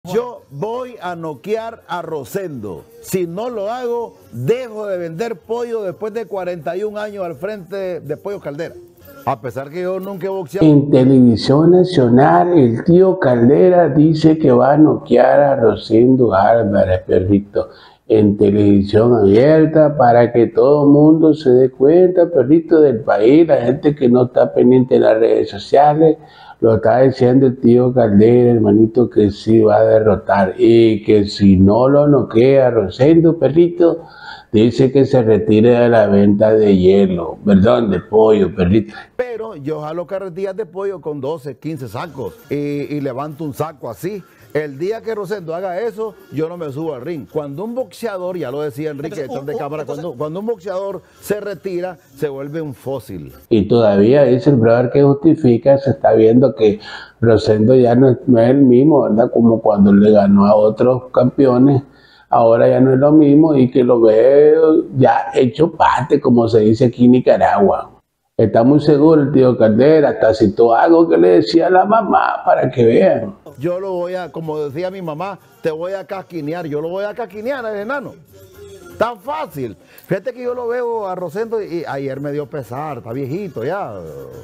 Yo voy a noquear a Rosendo. Si no lo hago, dejo de vender pollo después de 41 años al frente de Pollo Caldera. A pesar que yo nunca he boxeado. En Televisión Nacional, el tío Caldera dice que va a noquear a Rosendo Álvarez, perrito. En televisión abierta, para que todo el mundo se dé cuenta, perrito, del país, la gente que no está pendiente de las redes sociales, lo está diciendo el tío Caldera, hermanito, que sí va a derrotar, y que si no lo noquea a Rosendo, perrito, dice que se retire de la venta de hielo, perdón, de pollo, perrito. Pero yo jalo carretillas de pollo con 12, 15 sacos y levanto un saco así. El día que Rosendo haga eso, yo no me subo al ring. Cuando un boxeador, ya lo decía Enrique, detrás de cámara, cuando un boxeador se retira, se vuelve un fósil. Y todavía dice el brother que justifica, se está viendo que Rosendo ya no es el mismo, ¿verdad? Como cuando le ganó a otros campeones. Ahora ya no es lo mismo y que lo ve ya hecho parte, como se dice aquí en Nicaragua. Está muy seguro el tío Caldera, hasta citó algo que le decía a la mamá para que vean. Yo lo voy a, como decía mi mamá, te voy a casquinear, yo lo voy a casquinear al enano. Tan fácil. Fíjate que yo lo veo a Rosendo y ayer me dio pesar, está viejito ya.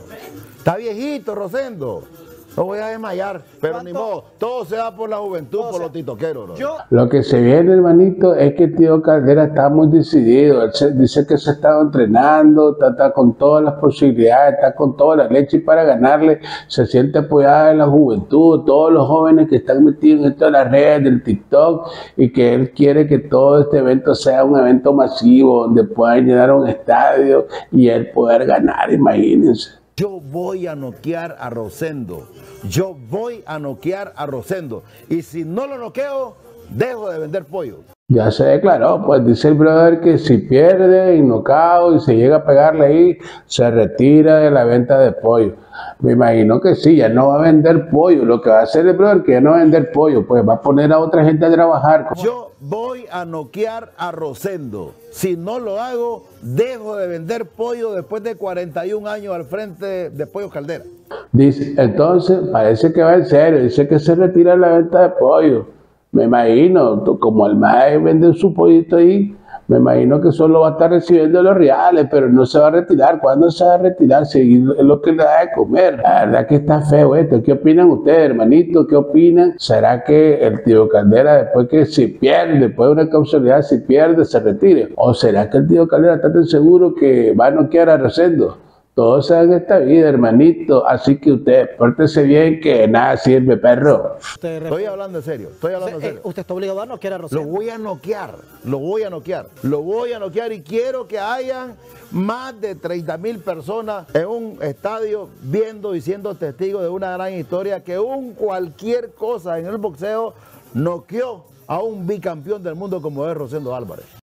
Está viejito Rosendo. Lo voy a desmayar, pero ni modo, todo se da por la juventud, por los titoqueros. Lo que se viene, hermanito, es que el tío Caldera está muy decidido. Él dice que se está entrenando, está con todas las posibilidades, está con toda la leche para ganarle. Se siente apoyada en la juventud, todos los jóvenes que están metidos en todas las redes del TikTok, y que él quiere que todo este evento sea un evento masivo, donde puedan llenar un estadio y él poder ganar, imagínense. Yo voy a noquear a Rosendo. Yo voy a noquear a Rosendo. Y si no lo noqueo, dejo de vender pollo. Ya se declaró, pues dice el brother que si pierde en knockout y se llega a pegarle ahí, se retira de la venta de pollo. Me imagino que sí, ya no va a vender pollo. Lo que va a hacer el brother que ya no va a vender pollo, pues va a poner a otra gente a trabajar. Yo voy a noquear a Rosendo. Si no lo hago, dejo de vender pollo después de 41 años al frente de Pollo Caldera. Dice, entonces, parece que va en serio, dice que se retira de la venta de pollo. Me imagino, como el mae vende su pollito ahí, me imagino que solo va a estar recibiendo los reales, pero no se va a retirar. ¿Cuándo se va a retirar? Si es lo que le da de comer. La verdad que está feo esto. ¿Qué opinan ustedes, hermanito? ¿Qué opinan? ¿Será que el tío Caldera, después que si pierde, después de una causalidad, si pierde, se retire? ¿O será que el tío Caldera está tan seguro que va a noquear a Rosendo? Todo se da en esta vida, hermanito, así que usted pórtese bien, que nada sirve, perro. Estoy hablando en serio, estoy hablando en serio. Usted está obligado a noquear a Rosendo. Lo voy a noquear, lo voy a noquear, lo voy a noquear y quiero que hayan más de 30,000 personas en un estadio viendo y siendo testigos de una gran historia que cualquier cosa en el boxeo noqueó a un bicampeón del mundo como es Rosendo Álvarez.